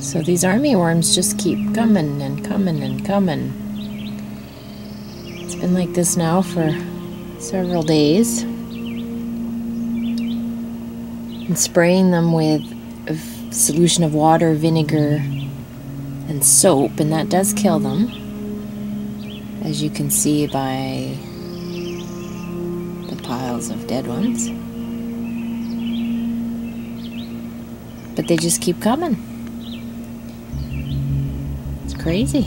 So these army worms just keep coming and coming and coming. It's been like this now for several days. And spraying them with a solution of water, vinegar, and soap, and that does kill them, as you can see by the piles of dead ones. But they just keep coming. It's crazy.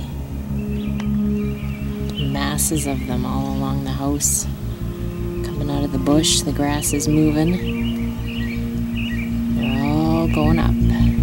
Masses of them all along the house, coming out of the bush. The grass is moving. They're all going up.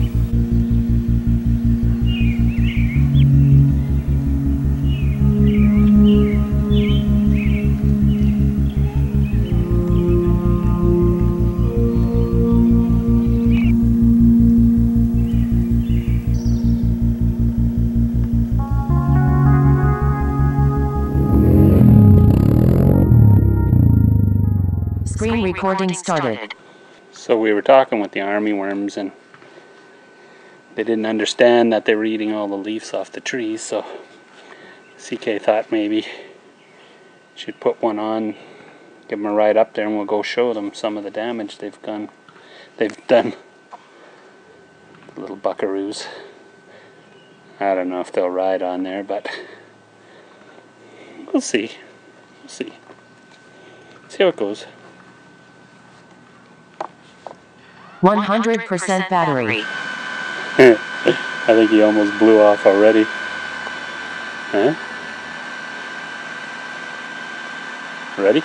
Screen recording started. So we were talking with the army worms, and they didn't understand that they were eating all the leaves off the trees, so CK thought maybe she'd put one on, give them a ride up there, and we'll go show them some of the damage they've done. The little buckaroos. I don't know if they'll ride on there, but we'll see. We'll see. See how it goes. 100% battery. I think he almost blew off already. Huh? Ready?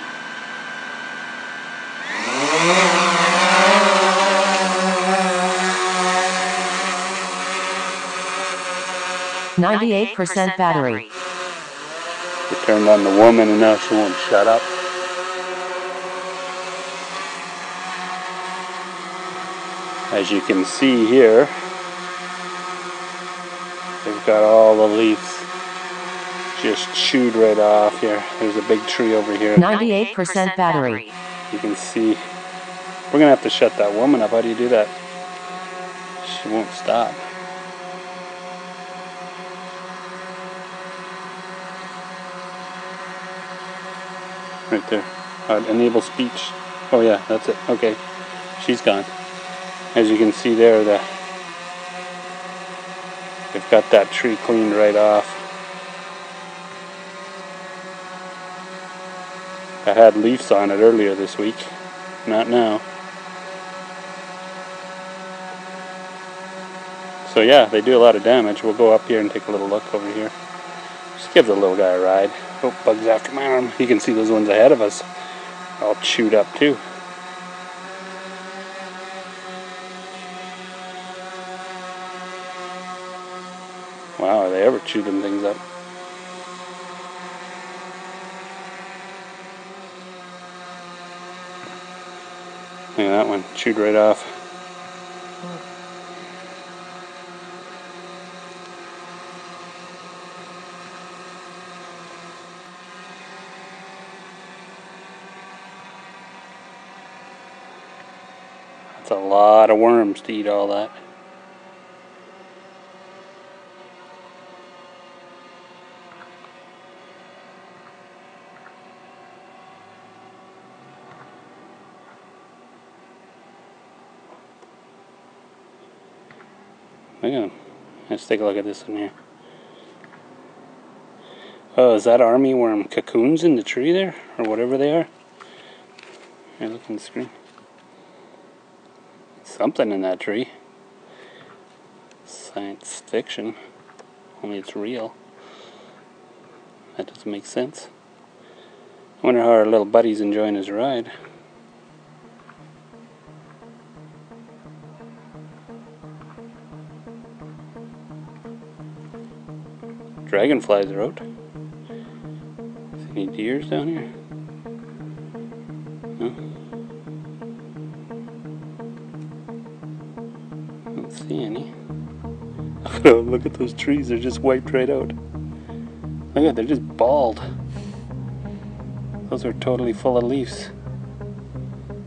%98 battery. We turned on the woman and now she won't shut up. As you can see here, they've got all the leaves just chewed right off here. There's a big tree over here. 98% battery. You can see. We're going to have to shut that woman up. How do you do that? She won't stop. Right there. Enable speech. Oh yeah, that's it. Okay. She's gone. As you can see there, they've got that tree cleaned right off. I had leaves on it earlier this week. Not now. So yeah, they do a lot of damage. We'll go up here and take a little look over here. Just give the little guy a ride. Oh, bug's after my arm. You can see those ones ahead of us. All chewed up too. Wow, have they ever chewed them things up? Look at that one, chewed right off. That's a lot of worms to eat all that. Look at them. Let's take a look at this one here. Oh, is that army worm cocoons in the tree there? Or whatever they are? Here, look on the screen. Something in that tree. Science fiction. Only it's real. That doesn't make sense. I wonder how our little buddy's enjoying his ride. Dragonflies are out. Is any deers down here? No? I don't see any. Look at those trees, they're just wiped right out. Look at, they're just bald. Those are totally full of leaves.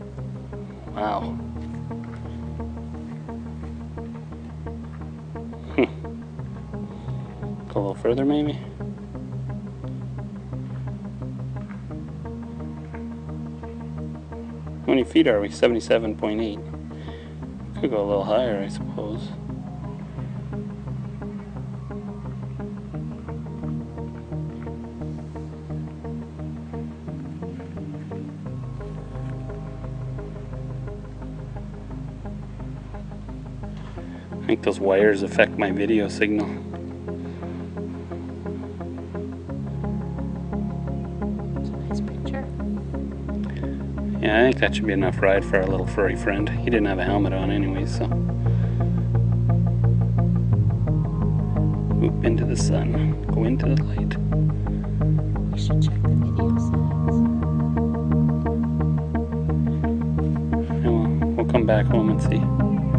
Wow. Go a little further maybe. How many feet are we? 77.8. Could go a little higher, I suppose. I think those wires affect my video signal. It's a nice picture. Yeah, I think that should be enough ride for our little furry friend. He didn't have a helmet on anyway, so. Oop, into the sun. Go into the light. You should check the video settings. And we'll come back home and see.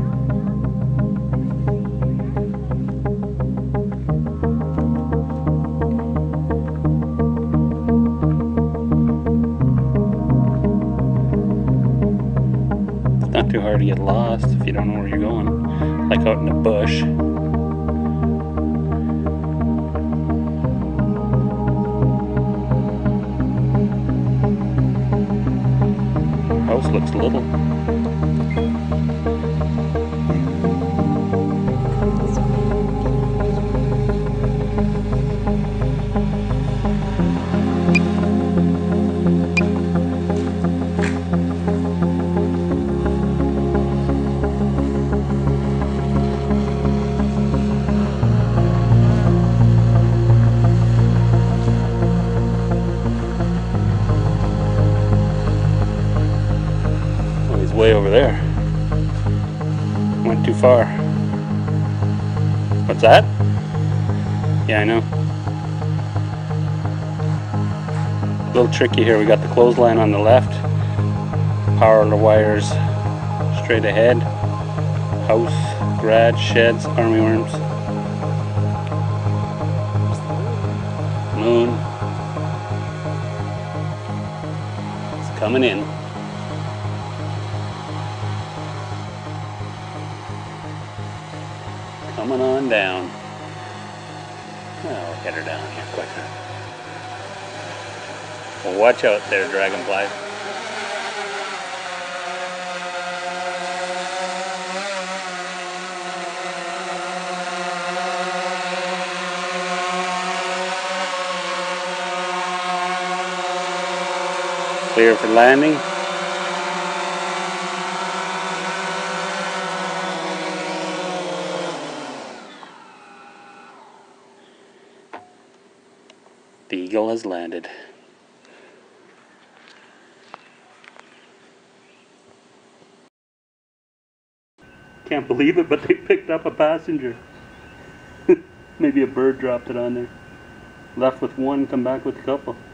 Not too hard to get lost if you don't know where you're going, like out in the bush. House looks little. Way over there. Went too far. What's that? Yeah, I know. A little tricky here. We got the clothesline on the left. Power wires straight ahead. House, garage, sheds, army worms. Moon. It's coming in. Coming on down. I'll get her down here quicker. Well, watch out there, dragonfly. Clear for landing. The eagle has landed. Can't believe it, but they picked up a passenger. Maybe a bird dropped it on there. Left with one, come back with a couple.